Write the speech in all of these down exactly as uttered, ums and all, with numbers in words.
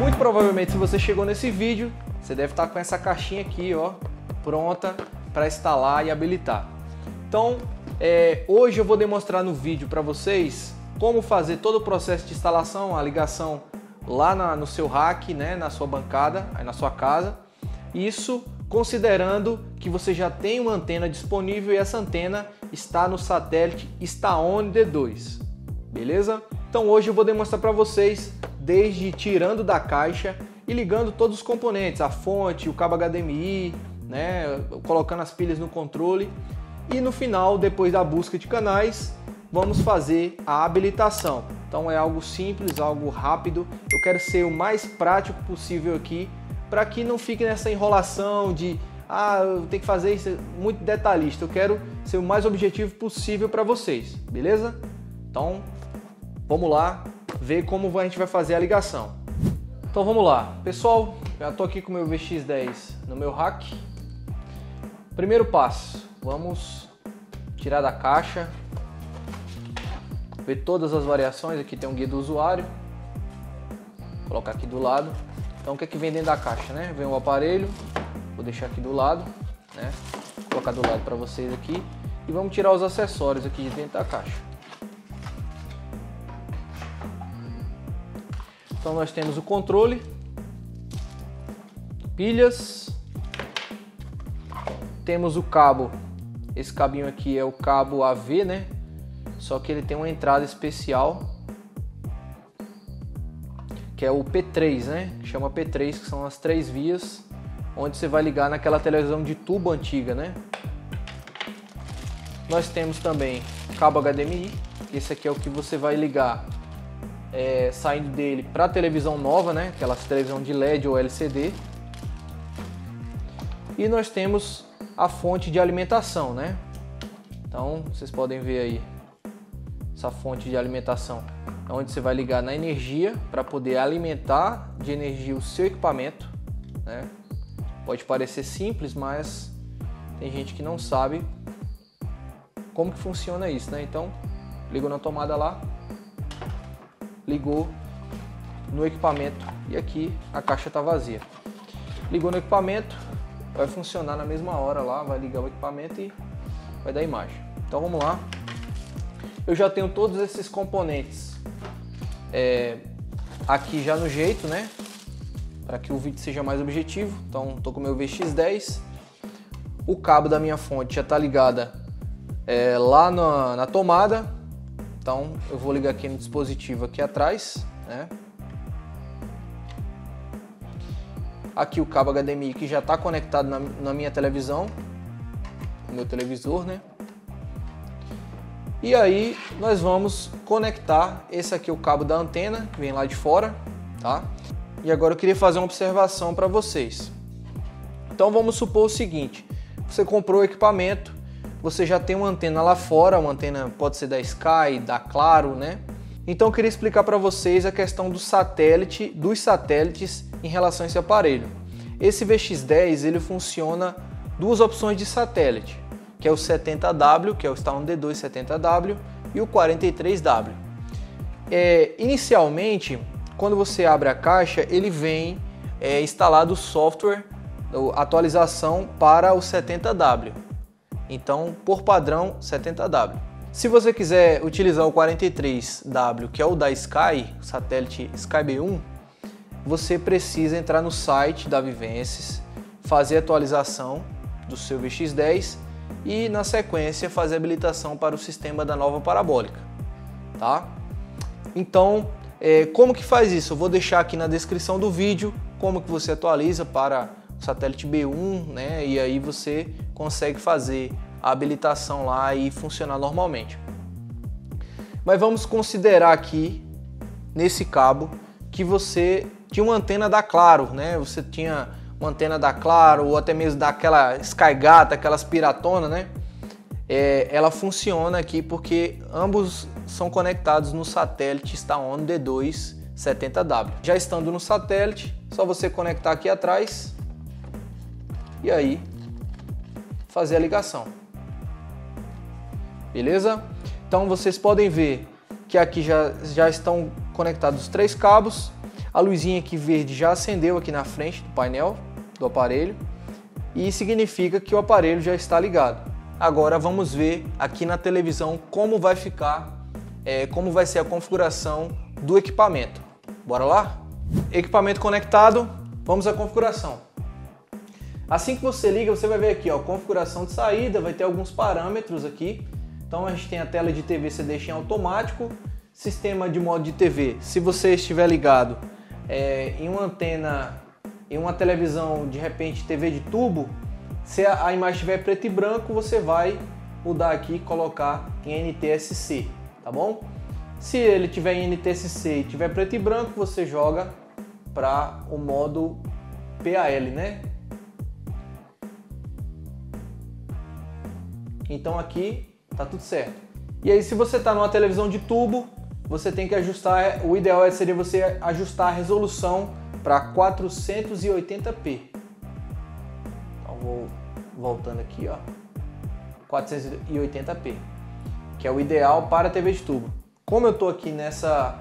Muito provavelmente, se você chegou nesse vídeo, você deve estar com essa caixinha aqui, ó, pronta para instalar e habilitar. Então, é, hoje eu vou demonstrar no vídeo para vocês como fazer todo o processo de instalação, a ligação lá na, no seu rack, né, na sua bancada, aí na sua casa. Isso considerando que você já tem uma antena disponível e essa antena está no satélite StarOne D dois, beleza? Então hoje eu vou demonstrar para vocês desde tirando da caixa e ligando todos os componentes, a fonte, o cabo H D M I, né, colocando as pilhas no controle e no final, depois da busca de canais, vamos fazer a habilitação. Então é algo simples, algo rápido. Eu quero ser o mais prático possível aqui para que não fique nessa enrolação de ah, eu tenho que fazer isso muito detalhista. Eu quero ser o mais objetivo possível para vocês, beleza? Então vamos lá ver como a gente vai fazer a ligação. Então vamos lá, pessoal, já estou aqui com o meu V X dez no meu rack. Primeiro passo, vamos tirar da caixa, ver todas as variações. Aqui tem um guia do usuário, vou colocar aqui do lado. Então o que é que vem dentro da caixa, né? Vem o aparelho, vou deixar aqui do lado, né? Vou colocar do lado para vocês aqui e vamos tirar os acessórios aqui de dentro da caixa. Então nós temos o controle, pilhas, temos o cabo, esse cabinho aqui é o cabo A V, né? Só que ele tem uma entrada especial, que é o P três, né? Que chama P três, que são as três vias, onde você vai ligar naquela televisão de tubo antiga, né? Nós temos também cabo H D M I, esse aqui é o que você vai ligar é, saindo dele para a televisão nova, né? Aquelas televisão de L E D ou L C D. E nós temos a fonte de alimentação, né? Então vocês podem ver aí essa fonte de alimentação, onde você vai ligar na energia para poder alimentar de energia o seu equipamento, né? Pode parecer simples, mas tem gente que não sabe como que funciona isso, né? Então ligou na tomada lá, ligou no equipamento e aqui a caixa está vazia. Ligou no equipamento, vai funcionar na mesma hora lá, vai ligar o equipamento e vai dar imagem. Então vamos lá. Eu já tenho todos esses componentes é, aqui já no jeito, né? Para que o vídeo seja mais objetivo. Então estou com o meu V X dez. O cabo da minha fonte já está ligada é, lá na, na tomada. Então eu vou ligar aqui no dispositivo aqui atrás, né? Aqui o cabo H D M I que já está conectado na, na minha televisão, no meu televisor, né? E aí nós vamos conectar esse aqui, o cabo da antena, que vem lá de fora, tá? E agora eu queria fazer uma observação para vocês. Então vamos supor o seguinte: você comprou o equipamento, você já tem uma antena lá fora, uma antena pode ser da Sky, da Claro, né? Então eu queria explicar para vocês a questão do satélite, dos satélites em relação a esse aparelho. Esse V X dez ele funciona duas opções de satélite, que é o setenta W, que é o StarOne D dois setenta W, e o quarenta e três W. É, inicialmente, quando você abre a caixa, ele vem é, instalado o software, a atualização para o setenta W. Então, por padrão, setenta W. Se você quiser utilizar o quarenta e três W, que é o da Sky, o satélite Sky B um, você precisa entrar no site da Vivences, fazer a atualização do seu V X dez e na sequência fazer a habilitação para o sistema da nova parabólica, tá? Então, é, como que faz isso? Eu vou deixar aqui na descrição do vídeo como que você atualiza para o satélite B um, né? E aí você consegue fazer a habilitação lá e funcionar normalmente. Mas vamos considerar aqui nesse cabo que você tinha uma antena da Claro, né? Você tinha uma antena da Claro ou até mesmo daquela Skygata, aquelas piratonas, né? É, ela funciona aqui porque ambos são conectados no satélite StarOne D dois setenta W. Já estando no satélite, só você conectar aqui atrás e aí fazer a ligação. Beleza? Então vocês podem ver que aqui já, já estão conectados os três cabos. A luzinha aqui verde já acendeu aqui na frente do painel do aparelho e significa que o aparelho já está ligado. Agora vamos ver aqui na televisão como vai ficar, é, como vai ser a configuração do equipamento. Bora lá? Equipamento conectado, vamos à configuração. Assim que você liga, você vai ver aqui, ó, configuração de saída, vai ter alguns parâmetros aqui. Então a gente tem a tela de T V você deixa em automático, sistema de modo de T V, se você estiver ligado é, em uma antena, em uma televisão de repente T V de tubo, se a, a imagem estiver preto e branco, você vai mudar aqui e colocar em N T S C, tá bom? Se ele tiver em N T S C e tiver preto e branco, você joga para o modo P A L, né? Então aqui tá tudo certo. E aí se você está numa televisão de tubo, você tem que ajustar, o ideal seria você ajustar a resolução para quatrocentos e oitenta p. Então vou voltando aqui, ó, quatrocentos e oitenta p, que é o ideal para a T V de tubo. Como eu estou aqui nessa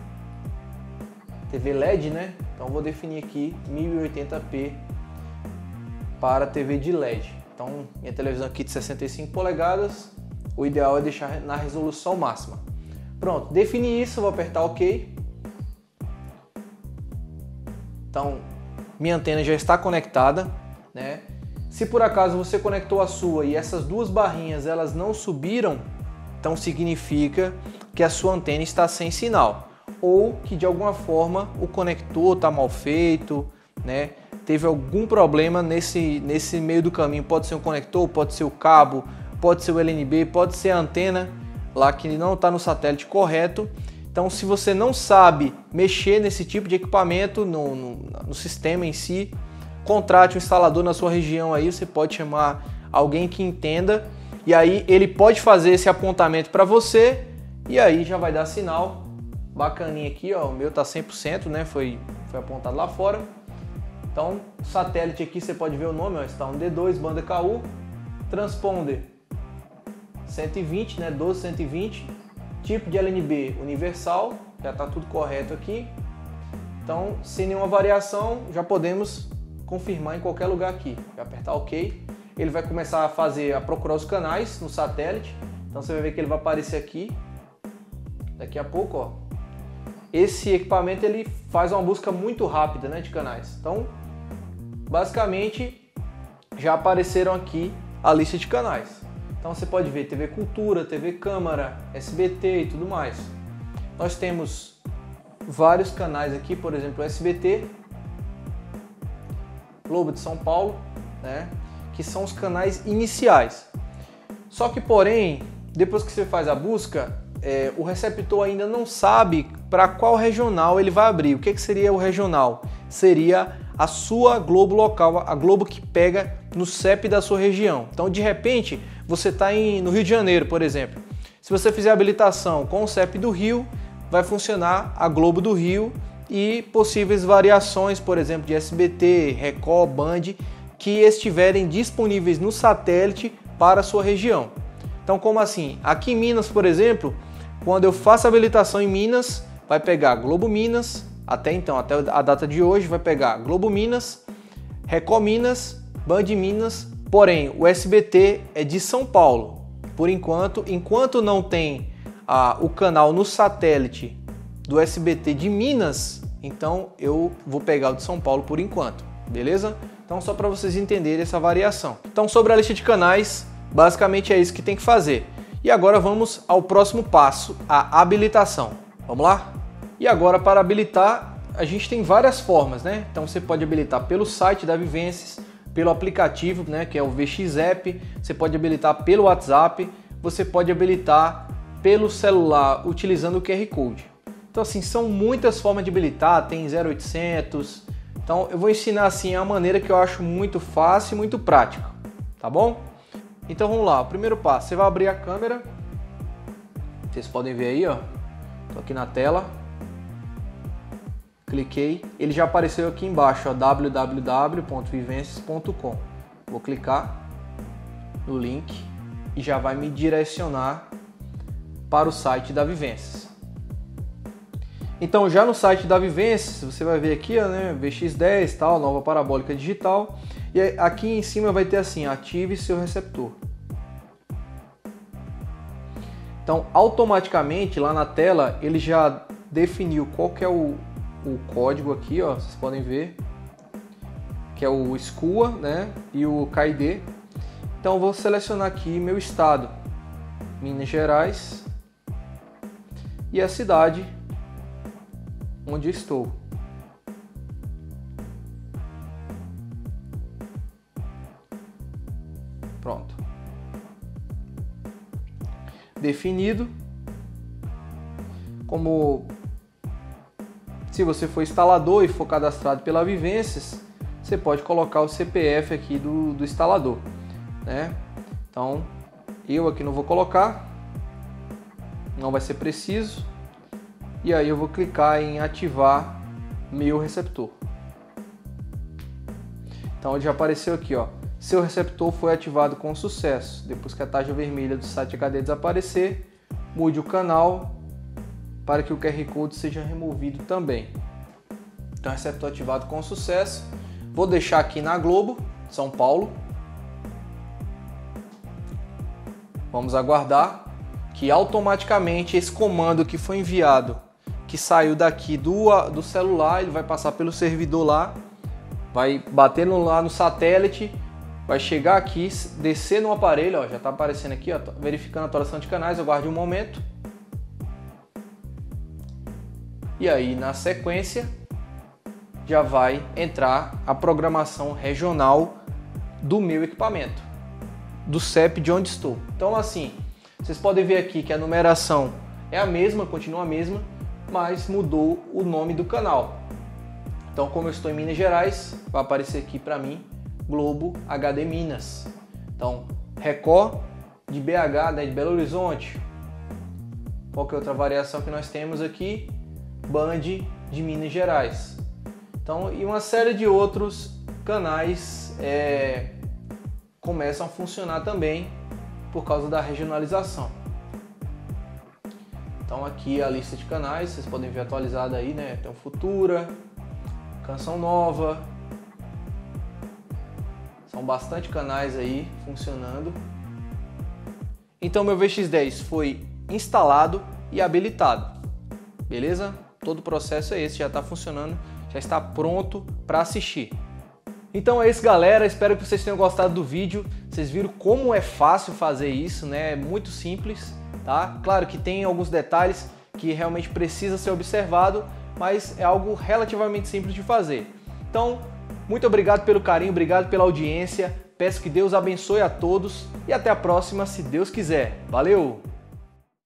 T V L E D, né? Então vou definir aqui mil e oitenta p para a T V de L E D. Então, minha televisão aqui de sessenta e cinco polegadas, o ideal é deixar na resolução máxima. Pronto, defini isso, vou apertar OK. Então, minha antena já está conectada, né? Se por acaso você conectou a sua e essas duas barrinhas elas não subiram, então significa que a sua antena está sem sinal ou que de alguma forma o conector está mal feito, né? Teve algum problema nesse, nesse meio do caminho, pode ser um conector, pode ser o cabo, pode ser o L N B, pode ser a antena lá que não está no satélite correto. Então se você não sabe mexer nesse tipo de equipamento no, no, no sistema em si, contrate um instalador na sua região aí, você pode chamar alguém que entenda e aí ele pode fazer esse apontamento para você e aí já vai dar sinal bacaninha aqui, ó, o meu tá cem por cento, né, foi, foi apontado lá fora. Então, satélite aqui você pode ver o nome, ó, está um D dois, banda K U, transponder cento e vinte, né, doze cento e vinte, tipo de L N B universal, já está tudo correto aqui. Então, sem nenhuma variação, já podemos confirmar em qualquer lugar aqui. Vai apertar OK, ele vai começar a fazer, a procurar os canais no satélite. Então você vai ver que ele vai aparecer aqui, daqui a pouco, ó. Esse equipamento ele faz uma busca muito rápida, né, de canais. Então, basicamente, já apareceram aqui a lista de canais. Então você pode ver T V Cultura, T V Câmara, S B T e tudo mais. Nós temos vários canais aqui, por exemplo, S B T, Globo de São Paulo, né, que são os canais iniciais. Só que, porém, depois que você faz a busca, é, o receptor ainda não sabe para qual regional ele vai abrir. O que, que seria o regional? Seria a sua Globo local, a Globo que pega no C E P da sua região. Então, de repente, você está no Rio de Janeiro, por exemplo. Se você fizer habilitação com o C E P do Rio, vai funcionar a Globo do Rio e possíveis variações, por exemplo, de S B T, Record, Band, que estiverem disponíveis no satélite para a sua região. Então, como assim? Aqui em Minas, por exemplo, quando eu faço habilitação em Minas, vai pegar Globo Minas, até então, até a data de hoje, vai pegar Globo Minas, Record Minas, Band Minas, porém o S B T é de São Paulo. Por enquanto, enquanto não tem ah, o canal no satélite do S B T de Minas, então eu vou pegar o de São Paulo por enquanto, beleza? Então só para vocês entenderem essa variação. Então sobre a lista de canais, basicamente é isso que tem que fazer. E agora vamos ao próximo passo, a habilitação. Vamos lá? E agora para habilitar, a gente tem várias formas, né? Então você pode habilitar pelo site da Vivences, pelo aplicativo, né, que é o V X App, você pode habilitar pelo WhatsApp, você pode habilitar pelo celular utilizando o Q R Code. Então assim, são muitas formas de habilitar, tem zero oitocentos. Então eu vou ensinar assim a maneira que eu acho muito fácil e muito prática, tá bom? Então vamos lá, o primeiro passo, você vai abrir a câmera, vocês podem ver aí, ó, tô aqui na tela, cliquei, ele já apareceu aqui embaixo, ó, w w w ponto vivences ponto com, vou clicar no link e já vai me direcionar para o site da Vivences. Então já no site da Vivência, você vai ver aqui, ó, né, V X dez, tal, nova parabólica digital, e aqui em cima vai ter assim, ative seu receptor. Então automaticamente lá na tela ele já definiu qual que é o, o código aqui, ó, vocês podem ver, que é o S C U A, né, e o K I D. Então eu vou selecionar aqui meu estado, Minas Gerais, e a cidade onde estou. Pronto. Definido. Como se você for instalador e for cadastrado pela Vivências, você pode colocar o C P F aqui do, do instalador, né? Então eu aqui não vou colocar, não vai ser preciso. E aí eu vou clicar em ativar meu receptor. Então já apareceu aqui, ó, seu receptor foi ativado com sucesso. Depois que a taxa vermelha do site H D desaparecer, mude o canal para que o Q R Code seja removido também. Então receptor ativado com sucesso. Vou deixar aqui na Globo, São Paulo. Vamos aguardar que automaticamente esse comando que foi enviado, que saiu daqui do, do celular, ele vai passar pelo servidor lá, vai bater no, lá no satélite, vai chegar aqui, descer no aparelho, ó, já está aparecendo aqui, ó, verificando a atualização de canais, aguarde um momento. E aí na sequência já vai entrar a programação regional do meu equipamento, do C E P de onde estou. Então assim, vocês podem ver aqui que a numeração é a mesma, continua a mesma, mas mudou o nome do canal. Então, como eu estou em Minas Gerais, vai aparecer aqui para mim Globo H D Minas. Então, Record de B H, né, de Belo Horizonte. Qual que é outra variação que nós temos aqui? Band de Minas Gerais. Então, e uma série de outros canais é, começam a funcionar também por causa da regionalização. Então aqui a lista de canais, vocês podem ver atualizada aí, né? Tem o Futura, Canção Nova. São bastante canais aí funcionando. Então meu V X dez foi instalado e habilitado. Beleza? Todo o processo é esse, já está funcionando, já está pronto para assistir. Então é isso, galera, espero que vocês tenham gostado do vídeo. Vocês viram como é fácil fazer isso, né? É muito simples, tá? Claro que tem alguns detalhes que realmente precisa ser observado, mas é algo relativamente simples de fazer. Então, muito obrigado pelo carinho, obrigado pela audiência. Peço que Deus abençoe a todos e até a próxima, se Deus quiser. Valeu!